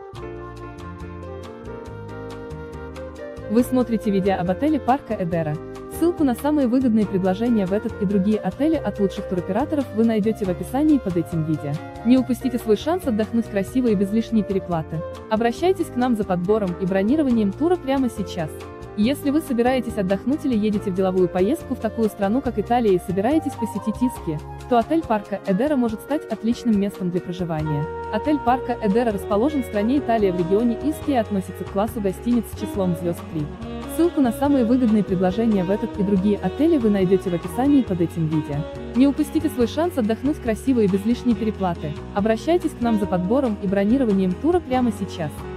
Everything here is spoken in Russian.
Вы смотрите видео об отеле Парка Эдера. Ссылку на самые выгодные предложения в этот и другие отели от лучших туроператоров вы найдете в описании под этим видео. Не упустите свой шанс отдохнуть красиво и без лишней переплаты. Обращайтесь к нам за подбором и бронированием тура прямо сейчас. Если вы собираетесь отдохнуть или едете в деловую поездку в такую страну, как Италия, и собираетесь посетить Иски, то отель Парка Эдера может стать отличным местом для проживания. Отель Парка Эдера расположен в стране Италия в регионе Иски и относится к классу гостиниц с числом звезд 3. Ссылку на самые выгодные предложения в этот и другие отели вы найдете в описании под этим видео. Не упустите свой шанс отдохнуть красиво и без лишней переплаты. Обращайтесь к нам за подбором и бронированием тура прямо сейчас.